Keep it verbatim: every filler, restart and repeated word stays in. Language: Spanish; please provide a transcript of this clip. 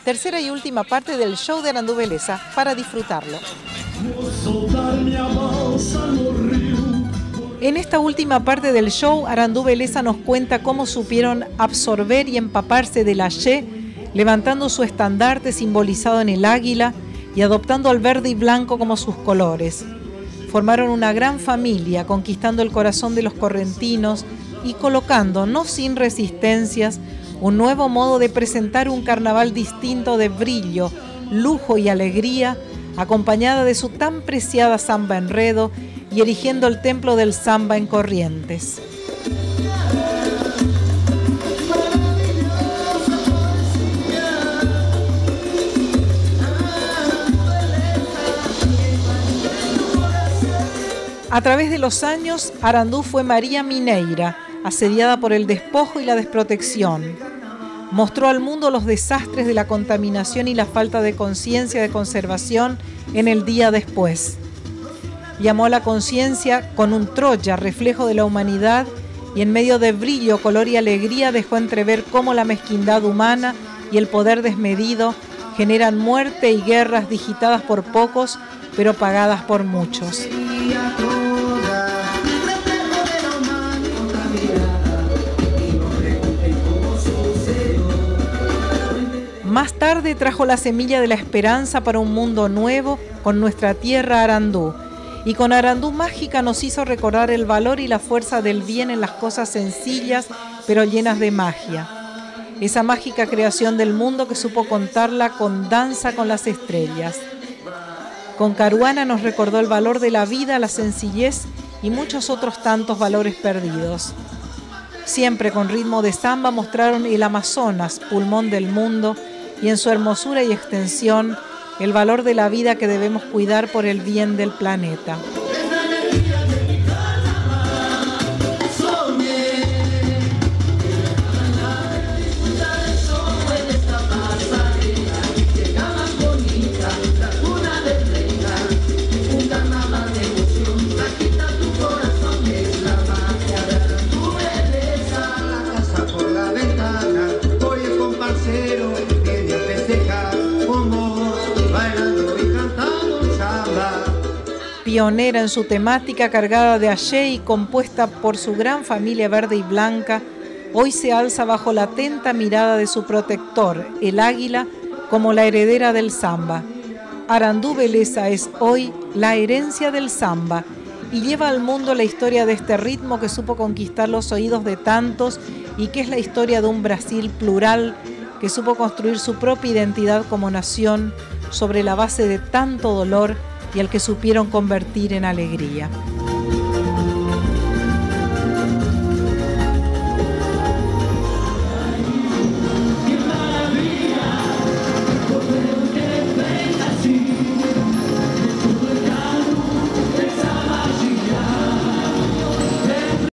tercera y última parte del show de Arandú Beleza para disfrutarlo. En esta última parte del show, Arandú Beleza nos cuenta cómo supieron absorber y empaparse del Ayé, levantando su estandarte simbolizado en el águila y adoptando al verde y blanco como sus colores. Formaron una gran familia, conquistando el corazón de los correntinos y colocando, no sin resistencias, un nuevo modo de presentar un carnaval distinto de brillo, lujo y alegría, acompañada de su tan preciada samba enredo y erigiendo el templo del samba en Corrientes. A través de los años, Arandú fue María Mineira, asediada por el despojo y la desprotección. Mostró al mundo los desastres de la contaminación y la falta de conciencia de conservación en el día después. Llamó a la conciencia con un Troya, reflejo de la humanidad, y en medio de brillo, color y alegría dejó entrever cómo la mezquindad humana y el poder desmedido generan muerte y guerras digitadas por pocos, pero pagadas por muchos. Más tarde trajo la semilla de la esperanza para un mundo nuevo con nuestra tierra Arandú. Y con Arandú Mágica nos hizo recordar el valor y la fuerza del bien en las cosas sencillas, pero llenas de magia. Esa mágica creación del mundo que supo contarla con Danza con las Estrellas. Con Caruana nos recordó el valor de la vida, la sencillez y muchos otros tantos valores perdidos. Siempre con ritmo de samba mostraron el Amazonas, pulmón del mundo, y en su hermosura y extensión, el valor de la vida que debemos cuidar por el bien del planeta. Pionera en su temática cargada de Ayé y compuesta por su gran familia verde y blanca, hoy se alza bajo la atenta mirada de su protector, el águila, como la heredera del samba. Arandú Beleza es hoy la herencia del samba y lleva al mundo la historia de este ritmo que supo conquistar los oídos de tantos y que es la historia de un Brasil plural que supo construir su propia identidad como nación sobre la base de tanto dolor y al que supieron convertir en alegría.